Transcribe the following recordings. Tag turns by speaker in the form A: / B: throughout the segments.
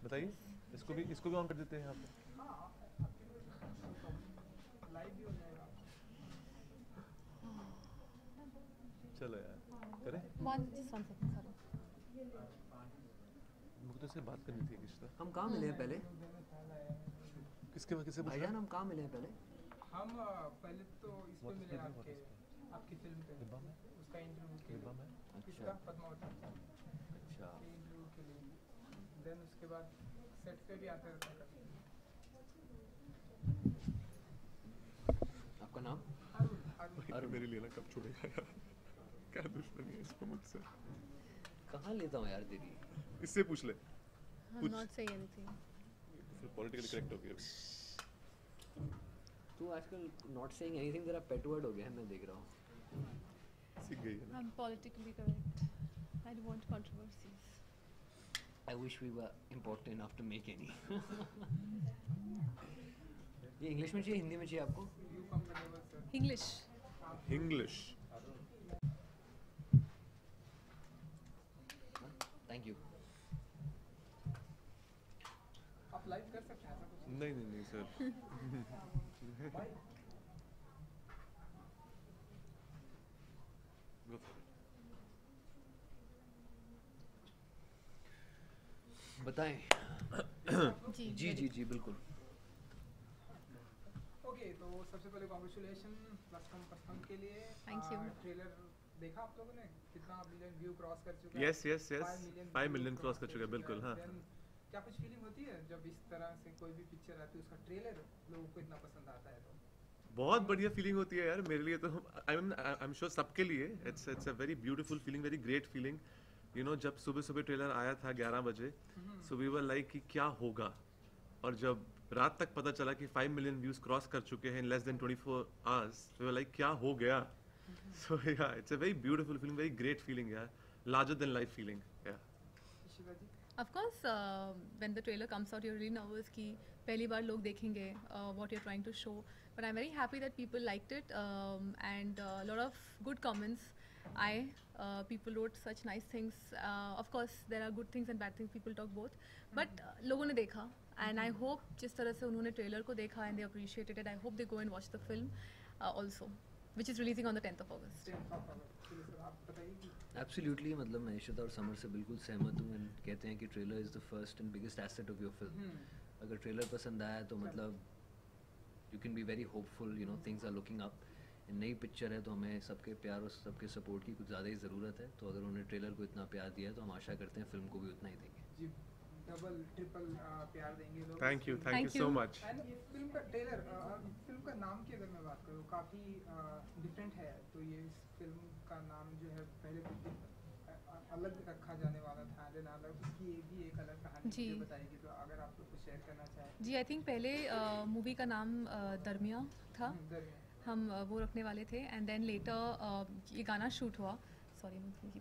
A: बताइए, इसको भी ऑन कर देते हैं यहाँ पे।
B: लाइव भी हो जाएगा।
A: चलो यार करें।
C: just 1 second, sorry.
A: मुझे तो इससे बात करनी थी किसी तरह।
D: हम कहाँ मिले हैं पहले?
A: किससे पूछ
D: भाईजान हम कहाँ मिले हैं पहले?
B: हम पहले तो इस पे मिले आपकी फिल्म पे, उसका इंटरव्यू के लिए।
D: अच्छा
B: पद्मावती
D: अच्छा
B: इंटरव्यू के लिए। देन उसके बाद सेट पे भी आते रहते हैं कभी।
D: आपका नाम?
B: अरुण।
A: मेरे लिए ना कब छोड़ेगा यार, क्या दुश्मनी है इसको मुझसे।
D: कहाँ लेता हूँ यार तेरी?
A: इससे पूछ ले।
C: I'm not saying anything.
A: फिर पॉलिटिकली करेक्ट हो गया।
D: तू आजकल नॉट सेइंग एनीथिंग तेरा पेट वर्ड हो गया है, मैं देख रहा हूँ।
A: सीख गई है ना।
C: I'm politically correct. I don't want controversies.
D: I wish we were important enough to make any. ये इंग्लिश में चाहिए हिंदी में चाहिए आपको?
B: You comfortable sir?
C: English.
A: English.
D: Thank you.
B: आप लाइव कर सकते हैं ऐसा कुछ?
A: नहीं सर।
D: बताएं। जी बिल्कुल।
B: ओके, तो सबसे पहले कॉन्ग्रेचुलेशन लश्टम पश्तम के लिए।
C: Thank you.
B: ट्रेलर देखा आप लोगों ने? कितना मिलियन व्यू क्रॉस कर चुका है?
A: यस 5 मिलियन क्रॉस कर चुका है, बिल्कुल। हाँ
B: Then क्या कुछ फीलिंग होती है जब इस तरह से कोई भी पिक्चर आती है, उसका ट्रेलर लोगों को इतना पसंद आता है? तो
A: बहुत बढ़िया फीलिंग होती है यार मेरे लिए तो। आई एम श्योर सबके लिए it's a very beautiful feeling, very great feeling. You know जब सुबह ट्रेलर आया था 11 बजे, सो वी वर लाइक कि क्या होगा, और जब रात तक पता चला कि 5 मिलियन व्यूज क्रॉस कर चुके हैं in less than 24 hours, we were like क्या हो गया। So yeah it's a very beautiful feeling, very great feeling यार, लार्जर देन लाइफ फीलिंग। या
B: शिवा जी?
C: Of course, when the trailer comes out, you're really nervous कि पहली बार लोग देखेंगे what you're trying to show. But I'm very happy that people liked it and a lot of good comments. People wrote such nice things. Of course, there are good things and bad things. People talk both. But लोगों ने देखा and I hope जिस तरह से उन्होंने trailer को देखा and they appreciated it, I hope they go and watch the film also, which is releasing on the 10th of August.
B: आप बताइए कि
D: एब्सोल्युटली, मतलब मैं इशिता और समर से बिल्कुल सहमत हूँ। एंड कहते हैं कि trailer is the first and biggest asset of your film. अगर ट्रेलर पसंद आया तो मतलब you can be very hopeful, you know things are looking up. नई पिक्चर है तो हमें सबके प्यार और सबके सपोर्ट की कुछ ज़्यादा ही ज़रूरत है। तो अगर उन्होंने ट्रेलर को इतना प्यार दिया है तो हम आशा करते हैं फिल्म को भी उतना ही देंगे।
B: जी डबल ट्रिपल प्यार देंगे लोग।
A: Thank you so much.
B: And film का ट्रेलर, फिल्म का नाम की अगर मैं बात करूँ काफ़ी डिफरेंट है। तो ये इस फिल्म का नाम जो है पहले कुछ दिन अलग रखा जाने वाला था, देन अलग इसकी भी एक अलग कहानी
C: जी।
B: मुझे बताएगी। तो अगर आप लोग कुछ शेयर करना चाहें।
C: जी, आई थिंक पहले मूवी का नाम दरमिया था,
B: दरमियान।
C: हम वो रखने वाले थे एंड देन लेटर ये गाना शूट हुआ, सॉरी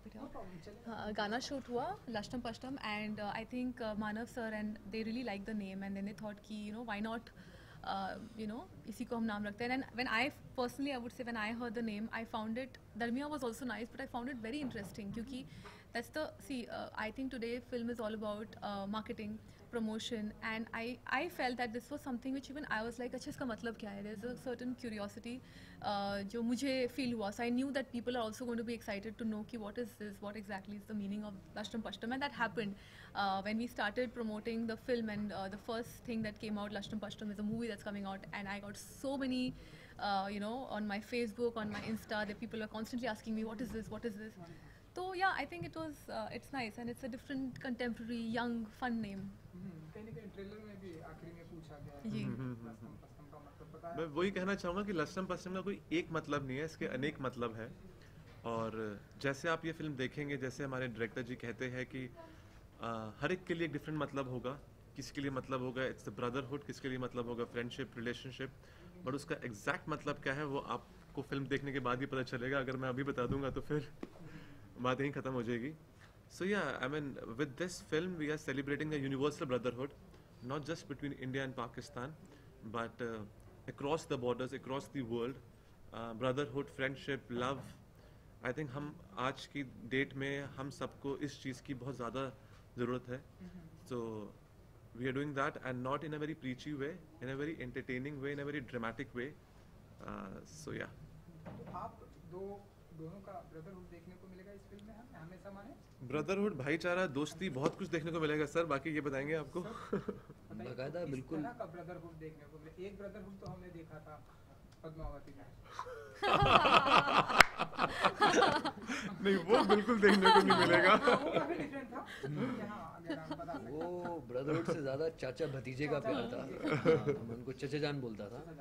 C: गाना शूट हुआ Lashtam Pashtam and I think Manav sir and they really like the name and then they thought कि यू नो व्हाई नॉट इसी को हम नाम रखते हैं। And when I personally I would say when I heard the name I found it दरमिया was also nice, but I found it very interesting क्योंकि that's the I think today film is all about marketing, promotion, and I felt that this was something which even I was like अच्छा इसका मतलब क्या है? There's a certain curiosity जो मुझे feel हुआ, so I knew that people are also going to be excited to know कि what is this, what exactly is the meaning of Lashtam Pashtam, and that happened when we started promoting the film, and the first thing that came out, Lashtam Pashtam is a movie that's coming out, and I got so many on my Facebook, on my Insta, that people were constantly asking me what is this. So yeah, I think it's nice and it's a different, contemporary, young, fun name.
B: कहीं ना कहीं trailer में भी आखिरी में पूछा गया है
C: जी।
B: लश्टम पश्तम का मतलब पता है?
A: मैं वही कहना चाहूँगा कि लश्टम पश्टम का कोई एक मतलब नहीं है, इसके अनेक मतलब है। और जैसे आप ये फिल्म देखेंगे, जैसे हमारे डायरेक्टर जी कहते हैं कि हर एक के लिए एक डिफरेंट मतलब होगा। किसी के लिए मतलब होगा इट्स द ब्रदरहुड, किसी के लिए मतलब होगा फ्रेंडशिप, रिलेशनशिप, बट उसका एग्जैक्ट मतलब क्या है वो आपको फिल्म देखने के बाद ही पता चलेगा। अगर मैं अभी बता दूंगा तो फिर बात यहीं ख़त्म हो जाएगी। So yeah I mean with this film we are celebrating a universal brotherhood, not just between India and Pakistan but across the borders, across the world. Brotherhood, friendship, love, I think हम आज की डेट में हम सबको इस चीज़ की बहुत ज़्यादा ज़रूरत है। सो we are doing that, and not in a very preachy way, in a very entertaining way, in a very dramatic way. So yeah.
B: तो आप दोनों का ब्रदरहुड देखने को मिलेगा इस फिल्म में, हम हमेशा माने
A: ब्रदरहुड, भाईचारा, दोस्ती, बहुत कुछ देखने को मिलेगा सर, बाकी ये बताएंगे आपको।
D: बकायदा बिल्कुल।
B: का ब्रदरहुड देखने को मिले, एक ब्रदरहुड तो हमने देखा था पद्मावती में।
A: नहीं, वो बिल्कुल देखने को नहीं मिलेगा।
B: वो काफी डिफरेंट था। यहाँ अगर आप बता सकते हैं।
D: वो ब्रदरहुड से ज़्यादा चाचा भतीजे का प्यार था। हम उनको चचा जान बोलता था।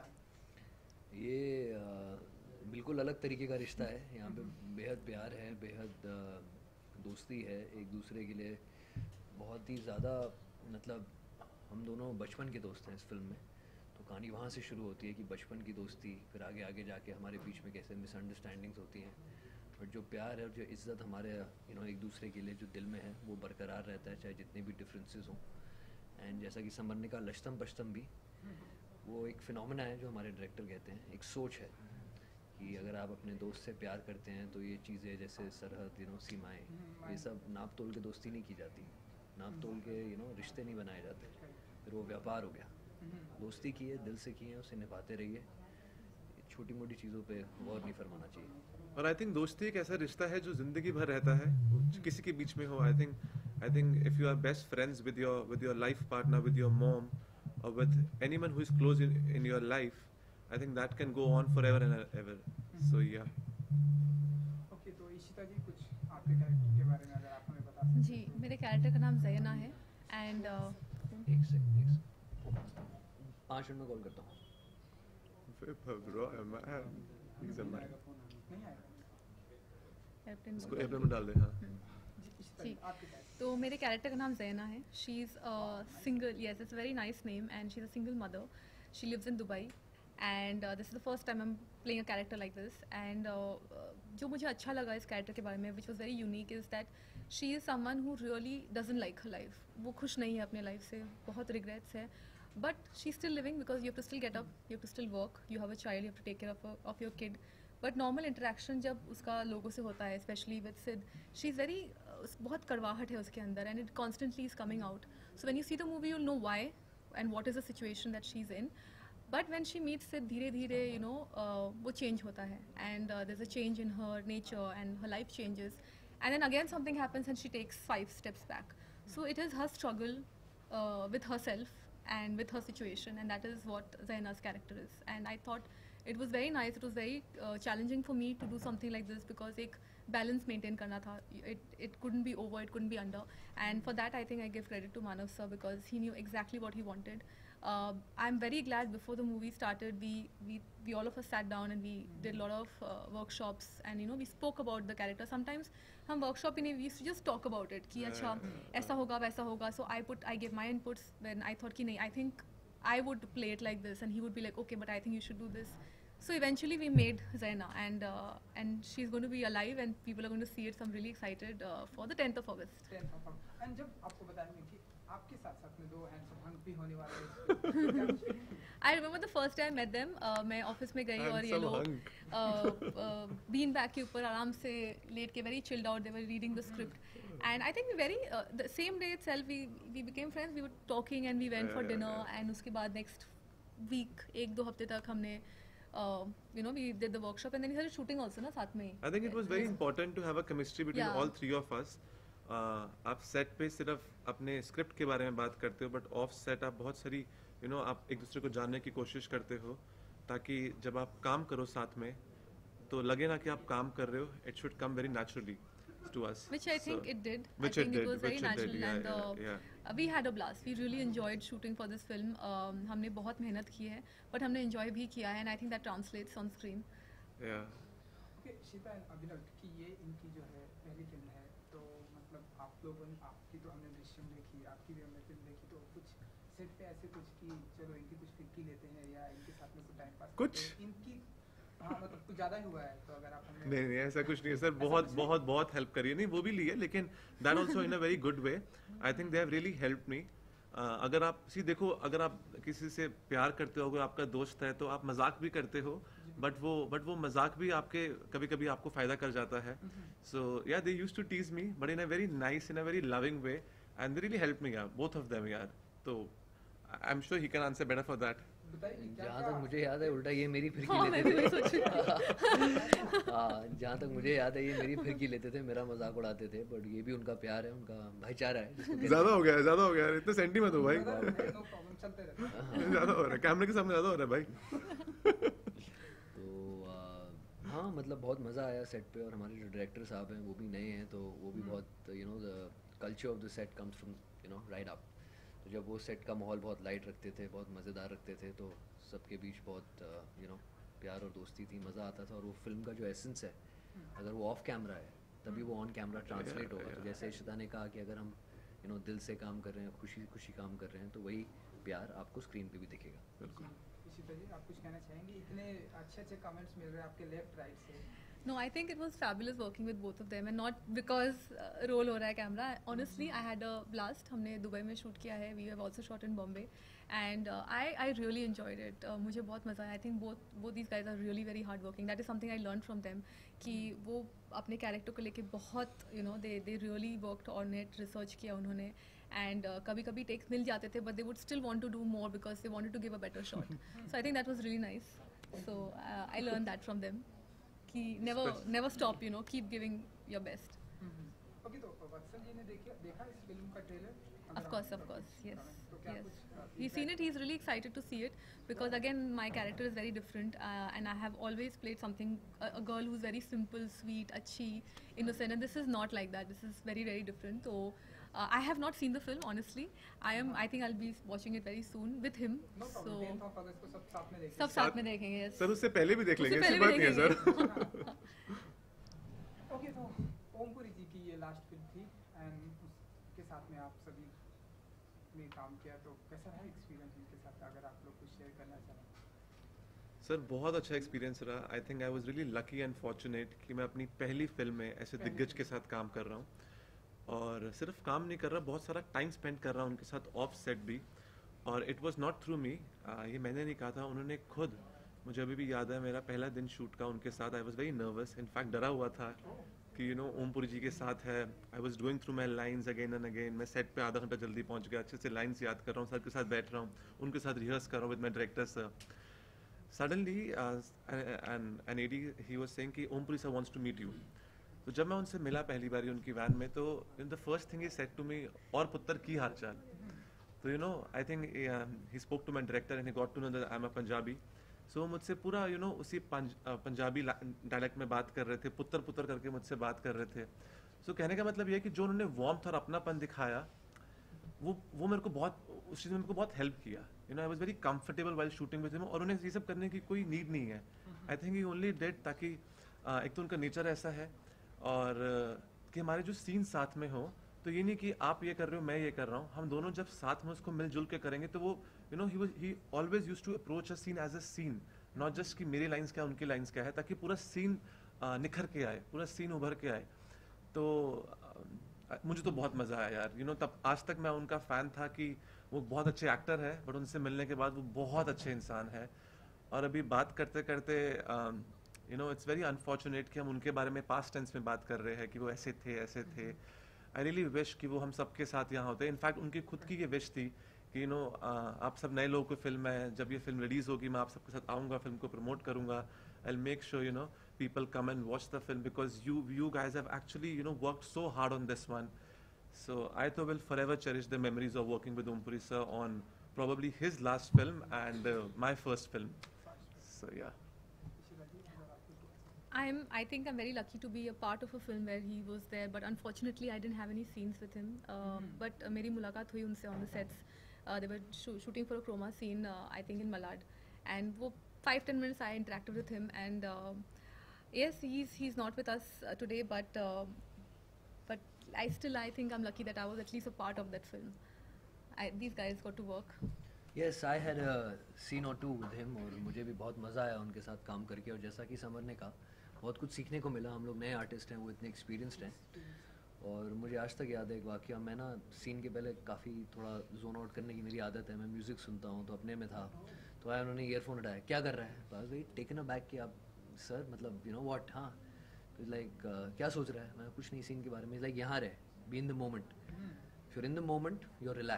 D: ये बिल्कुल अलग तरीके का रिश्ता है। यहाँ पे बेहद प्यार है, बेहद दोस्ती है एक दूसरे के लिए, बहुत ही ज़्यादा। मतलब हम दोनों बचपन के दोस्त हैं इस फिल्म में, तो कहानी वहाँ से शुरू होती है कि बचपन की दोस्ती, फिर आगे आगे जाके हमारे बीच में कैसे मिसअंडरस्टैंडिंग्स होती हैं, बट जो प्यार है और जो इज़्ज़त हमारे एक दूसरे के लिए जो दिल में है वो बरकरार रहता है, चाहे जितने भी डिफरेंसेस हों। एंड जैसा कि समर ने कहा, लश्तम पश्तम भी वो एक फिनोमेना है जो हमारे डायरेक्टर कहते हैं, एक सोच है कि अगर आप अपने दोस्त से प्यार करते हैं तो ये चीज़ें जैसे सरहद, सीमाएं, ये सब नाप तोल के दोस्ती नहीं की जाती, नाप तोल के रिश्ते नहीं बनाए जाते, फिर वो व्यापार हो गया। दोस्ती की है, दिल से की है, उसे निभाते रहिए, छोटी मोटी चीज़ों पे गौर नहीं फरमाना चाहिए।
A: और आई थिंक दोस्ती एक ऐसा रिश्ता है जो जिंदगी भर रहता है, किसी के बीच में हो। I think if you are best friends with your life partner, with your mom, or with anyone who is close in your life, I think that can go on forever and ever. So yeah.
B: Okay, तो इशिता जी कुछ आपके character के बारे में अगर आप हमें बता सकें।
C: जी, मेरे कैरेक्टर का नाम ज़ैना है एंड
D: एक सेकंड 5 मिनट में कॉल करता हूँ।
A: Bro, man, he's a man.
B: नहीं आएगा।
A: इसको एयरप्लेन में डाल दे। हाँ।
C: जी, तो मेरे कैरेक्टर का नाम ज़ैना है। She is single, yes, it's very nice name, and she is a single mother. She lives in Dubai, and this is the first time I am playing a character like this. And जो मुझे अच्छा लगा इस character के बारे में, which was very unique, is that she is someone who really doesn't like her life. वो खुश नहीं है अपने लाइफ से, बहुत रिग्रेट्स है, but she still living because you have to still get up, you have to still work, you have a child, you have to take care of your kid. But normal interaction जब उसका लोगों से होता है, specially with Sid, she is very, बहुत कड़वाहट है उसके अंदर, and it constantly is coming out. So when you see the movie you'll know why and what is the situation that she's in. But when she meets Sid, धीरे धीरे वो change होता है, and there's a change in her nature and her life changes, and then again something happens and she takes 5 steps back. So it is her struggle with herself and with her situation, and that is what Zaina's character is. And I thought it was very nice, it was very challenging for me to do something like this, because एक balance maintain करना था. It couldn't be over, it couldn't be under, and for that I think I give credit to Manav sir, because he knew exactly what he wanted. I'm very glad before the movie started we all of us sat down and we did a lot of workshops, and we spoke about the character. Sometimes हम workshop ही नहीं, we used to just talk about it कि अच्छा ऐसा होगा वैसा होगा. So I gave my inputs when I thought कि नहीं, I think I would play it like this, and he would be like, okay, but I think you should do this. So eventually we made Zaina, and she's going to be alive, and people are going to see it. So I'm really excited for the 10th of August.
B: 10th of August. And जब आपको बताएंगे कि आपके साथ साथ में 2 handsome hunk भी होने वाले हैं.
C: I remember the first time I met them. मैं ऑफिस में गई और ये लोग बीन बैग के ऊपर आराम से लेट के very chilled out. They were reading the script, and I think the same day itself we became friends. We were talking and we went for dinner, and उसके बाद next week 1-2 हफ्ते तक हमने we did the workshop, and then we started shooting also ना साथ में.
A: I think it was very important to have a chemistry between all 3 of us. आप set पे सिर्फ अपने स्क्रिप्ट के बारे में बात करते हो, बट ऑफ सेट आप बहुत सारी आप एक दूसरे को जानने की कोशिश करते हो, ताकि जब आप काम करो साथ में तो लगे ना कि आप काम कर रहे हो. It should come very naturally to us,
C: which I think it did.
A: Which
C: I think
A: it
C: was very natural,
A: and
C: we had a blast. We really enjoyed shooting for this film. हमने बहुत मेहनत की है, but हमने enjoy भी किया है, and I think that translates on screen.
B: Okay, शीता and अभिनव, कि ये इनकी जो है पहली फिल्म है, तो मतलब आप लोगों ने, आपकी तो हमने दृश्यम देखी, आपकी भी हमने फिल्म देखी, तो कुछ सेट पे ऐसे कुछ कि चलो इनकी कुछ फिक्की लेते हैं या इनके साथ में कुछ टाइम पास
A: कुछ
B: इनकी, हाँ मतलब कुछ ज़्यादा ही हुआ है, तो अगर आप हमें
A: नहीं ऐसा कुछ नहीं है सर. बहुत हेल्प करी है. नहीं, वो भी ली है, लेकिन that also in a very good way. I think they have really helped me. अगर आप देखो, अगर आप किसी से प्यार करते हो, अगर आपका दोस्त है, तो आप मजाक भी करते हो, बट वो मजाक भी आपके कभी आपको फायदा कर जाता है. So yeah they used to tease me, but in a very nice, in a very loving way, and they really help me यार, बोथ ऑफ देम यार. तो I am sure he can answer better for that.
D: जहाँ तक मुझे याद है उल्टा ये मेरी फिरकी
C: हाँ, मैं
D: लेते
C: भी वही
D: थे.
C: सोच रही थी.
D: हाँ, जहाँ तक मुझे याद है ये मेरी फिरकी लेते थे, मेरा मजाक उड़ाते थे. बट ये भी उनका प्यार है, उनका भाईचारा है जिसको कहते हैं.
A: ज्यादा हो गया इतने सेंटी मत हो भाई.
B: नो प्रॉब्लम, चलते रहते हैं.
A: ज्यादा हो रहा है, कैमरे के सामने ज्यादा हो रहा है भाई.
D: तो हाँ मतलब बहुत मज़ा आया सेट पे. और हमारे जो डायरेक्टर साहब हैं वो भी नए हैं, तो वो भी बहुत you know the culture of the set comes from you know right up. तो जब वो सेट का माहौल बहुत लाइट रखते थे, बहुत मज़ेदार रखते थे, तो सबके बीच बहुत यू नो प्यार और दोस्ती थी, मज़ा आता था. और वो फिल्म का जो एसेंस है, अगर वो ऑफ कैमरा है तभी वो ऑन कैमरा ट्रांसलेट होगा. तो जैसे इशिता ने कहा कि अगर हम यू नो दिल से काम कर रहे हैं, खुशी खुशी काम कर रहे हैं, तो वही प्यार आपको स्क्रीन पे भी दिखेगा.
A: बिल्कुल.
B: इशिता जी, आप कुछ कहना चाहेंगे? इतने अच्छे कमेंट्स मिल रहे हैं आपके लेफ्ट राइट से.
C: No, I think it was fabulous working with both of them, and not because roll हो रहा है camera. Honestly, I had a blast. हमने दुबई में शूट किया है. We have also shot in Bombay, and I really enjoyed it. मुझे बहुत मज़ा आया. I think both these guys are really very hard working. That is something I learned from them. कि वो अपने कैरेक्टर को लेके बहुत you know they really worked on it, research किया उन्होंने. And कभी कभी टेक्स मिल जाते थे, but they would still want to do more because they wanted to give a better shot. So I think that was really nice. So I learned that from them. कि never stop, you know, keep giving your best.
B: Okay, तो वत्सल जी ने देखा इस film का trailer?
C: Of course, yes,
B: तो क्या
C: yes.
B: कुछ
C: He's seen it. He's really excited to see it because again, my character is very different, and I have always played something a girl who's very simple, sweet, अच्छी, innocent, and this is not like that. This is very different. So I have not seen the film honestly. I think I'll be watching it very soon with him.
B: No
C: So
B: problem. 10th of August को सब साथ में देखेंगे.
C: सब साथ में देखेंगे. Yes.
A: Sir उससे पहले भी देख
C: उससे
A: लेंगे,
C: पहले
A: ऐसी
C: भी
A: बात नहीं है सर.
C: देखेंगे.
B: ओके, तो ओमपुरी जी की ये लास्ट फिल्म थी एंड उसके साथ में आप सभी ने काम किया, तो कैसा रहा एक्सपीरियंस उनके साथ? अगर आप लोग कुछ शेयर करना चाहें.
A: सर बहुत अच्छा एक्सपीरियंस रहा. I think I was really lucky and fortunate कि मैं अपनी पहली फिल्म में ऐसे दिग्गज के साथ काम कर रहा हूँ. और सिर्फ काम नहीं कर रहा, बहुत सारा टाइम स्पेंड कर रहा हूँ उनके साथ ऑफ सेट भी. और it was not through me, ये मैंने नहीं कहा था, उन्होंने खुद. मुझे अभी भी याद है मेरा पहला दिन शूट का उनके साथ. I was very nervous, in fact डरा हुआ था कि यू नो ओमपुरी जी के साथ है. I was doing through my lines again and again. मैं सेट पे आधा घंटा जल्दी पहुंच गया, अच्छे से लाइन्स याद कर रहा हूँ, सर के साथ बैठ रहा हूँ, उनके साथ रिहर्स कर रहा हूँ with my director sir. Suddenly an AD he was saying कि Om Puri sir wants to meet you. तो जब मैं उनसे मिला पहली बार उनकी वैन में, तो in the first thing he said to me, और पुत्र की हाल चाल. तो you know I think he spoke to my director and he got to know that I am a Punjabi. So मुझसे पूरा यू नो उसी पंजाबी डायलेक्ट में बात कर रहे थे, पुत्र पुत्र करके मुझसे बात कर रहे थे. सो कहने का मतलब ये है कि जो उन्होंने वार्मथ और अपनापन दिखाया, वो मेरे को बहुत, उस चीज़ में मेरे को बहुत हेल्प किया. You know I was very comfortable while shooting with him. और उन्हें ये सब करने की कोई नीड नहीं है. I think he only did ताकि एक तो उनका नेचर ऐसा है, और कि हमारे जो सीन साथ में हो, तो ये नहीं कि आप ये कर रहे हो मैं ये कर रहा हूँ. हम दोनों जब साथ में उसको मिलजुल के करेंगे, तो वो you know he always used to approach a scene as a scene, not just कि मेरी लाइंस क्या उनकी लाइंस क्या है, ताकि पूरा सीन निखर के आए, पूरा सीन उभर के आए. तो मुझे तो बहुत मज़ा आया यार. यू नो तब आज तक मैं उनका फ़ैन था कि वो बहुत अच्छे एक्टर है, बट उनसे मिलने के बाद वो बहुत अच्छे इंसान है. और अभी बात करते करते you know it's very unfortunate कि हम उनके बारे में पास्ट टेंस में बात कर रहे हैं कि वो ऐसे थे. आई रियली विश कि वो हम सबके साथ यहाँ होते. इनफैक्ट उनकी खुद की ये विश थी कि यू नो आप सब नए लोगों की फिल्म है, जब ये फिल्म रिलीज़ होगी मैं आप सबके साथ आऊँगा, फिल्म को प्रमोट करूँगा. I will make sure you know people come and watch the film because you guys have actually you know worked so hard on this one. So I too will forever cherish the memories of working with Ompuri sir on probably his last film and my first film. So yeah.
C: I think I'm very lucky to be a part of a film where he was there, but unfortunately I didn't have any scenes with him. But मेरी मुलाकात हुई उनसे on the sets. They were shooting for a chroma scene, I think in Malad, and वो 5-10 minutes I interacted with him, and yes, he's not with us today, but I think I'm lucky that I was at least a part of that film. These guys got to work.
D: Yes, I had a scene or two with him और मुझे भी बहुत मज़ा आया उनके साथ काम करके. और जैसा कि समर ने कहा, बहुत कुछ सीखने को मिला. हम लोग नए आर्टिस्ट हैं, वो इतने एक्सपीरियंसड हैं. और मुझे आज तक याद है एक वाक़या. मैं ना सीन के पहले काफ़ी थोड़ा जोन आउट करने की मेरी आदत है, मैं म्यूज़िक सुनता हूँ, तो अपने में था. तो आया, उन्होंने ईयरफोन हटाया, क्या कर रहा है, बस भाई टेकन अ बैक कि आप सर मतलब यू नो व्हाट. हाँ, तो लाइक क्या सोच रहा है. मैं कुछ नहीं, सीन के बारे में. लाइक यहाँ रहे, be in the moment. If you are in the moment you are relaxed,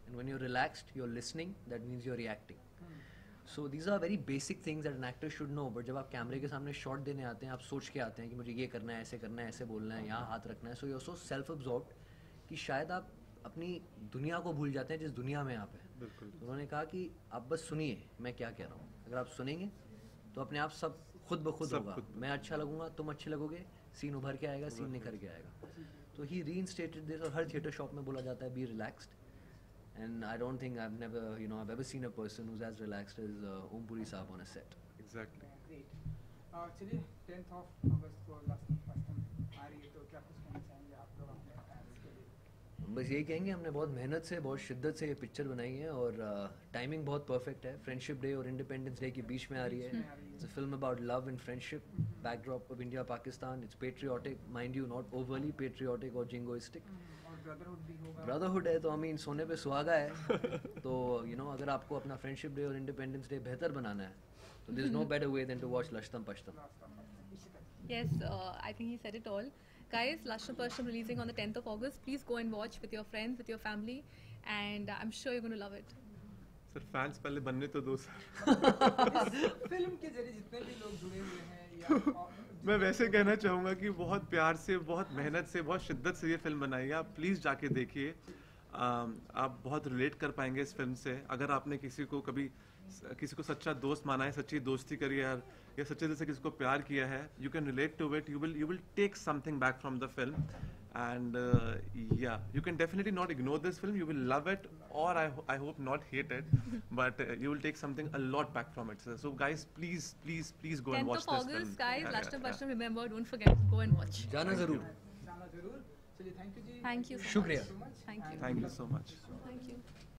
D: and when you're relaxed, you're listening. That means you're reacting. So these are very basic things that an actor should know. But जब आप कैमरे के सामने shot देने आते हैं, आप सोच के आते हैं कि मुझे ये करना है, ऐसे बोलना है, यहाँ हाथ रखना है. So you're so self-absorbed कि शायद आप अपनी दुनिया को भूल जाते हैं जिस दुनिया में आप हैं. तो उन्होंने कहा कि आप बस सुनिए मैं क्या कह रहा हूँ. अगर आप सुनेंगे तो अपने आप सब खुद ब खुद होगा. मैं अच्छा लगूंगा, तुम अच्छे लगोगे, सीन उभर के आएगा, सीन निखर के आएगा. तो ही रीइंस्टेटेड दिस. और हर थिएटर शॉप में बोला जाता है be relaxed. And I don't think I've ever seen a person who's as relaxed as Om Puri Saab on a set.
A: Exactly.
B: Great. चलिए 10th of August को लास्ट पश्चिम आ रही है, तो क्या कुछ कहना चाहेंगे आप लोग अपने फैंस के लिए?
D: बस यही कहेंगे हमने बहुत मेहनत से, बहुत शिद्दत से ये पिक्चर बनाई है और टाइमिंग बहुत परफेक्ट है. फ्रेंडशिप डे और इंडिपेंडेंस डे के बीच में आ रही है. It's a film about love and friendship, backdrop of India Pakistan. It's patriotic, mind you, not overly patriotic और जिंगोइस्टिक.
B: ब्रदरहुड भी होगा.
D: ब्रदरहुड है तो I mean सोने पे सुहागा है. तो अगर आपको अपना फ्रेंडशिप डे और इंडिपेंडेंस डे बेहतर बनाना है तो there is no better way than to watch Lashtam Pashtam.
C: Yes, I think he said it all. Guys, Lashtam Pashtam releasing on the 10th of August. Please go and watch with your friends, with your family, and I'm sure you're going to love it.
A: Sir fans पहले बनने तो दो sir.
B: Film के जरिए जितने भी लोग जुड़े हुए हैं या
A: मैं वैसे कहना चाहूँगा कि बहुत प्यार से, बहुत मेहनत से, बहुत शिद्दत से ये फिल्म बनाई है. आप प्लीज़ जाके देखिए. आप बहुत रिलेट कर पाएंगे इस फिल्म से. अगर आपने किसी को सच्चा दोस्त माना है, सच्ची दोस्ती करी है या सच्चे दिल से किसी को प्यार किया है, you can relate to it. You will take something back from the film. And you can definitely not ignore this film. You will love it, or I hope not hate it, but you will take something a lot back from it. So guys, please go and watch
C: 10th of
A: this film.
C: August, guys, Lashtam Pashtam, remember, don't forget, go and watch.
D: जाना जरूर.
B: जाना जरूर. चलिए thank you ji.
C: Thank you so
D: शुक्रिया.
C: much. Thank you.
A: Thank you so much.
C: Thank you.